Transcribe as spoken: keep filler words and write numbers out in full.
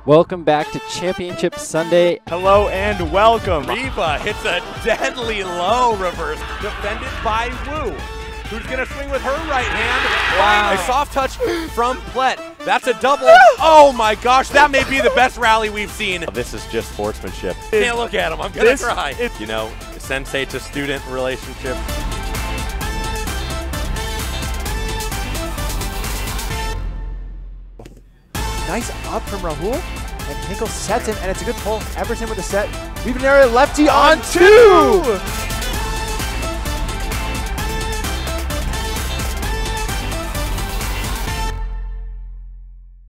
Welcome back to Championship Sunday. Hello and welcome. Reva hits a deadly low reverse, defended by Wu, who's going to swing with her right hand. Wow. A soft touch from Plet. That's a double. Oh my gosh, that may be the best rally we've seen. This is just sportsmanship. Can't look at him, I'm going to cry. You know, sensei to student relationship. Nice up from Rahul, and Hinkle sets him, and it's a good pull. Everton with the set. We've narrowed lefty on two!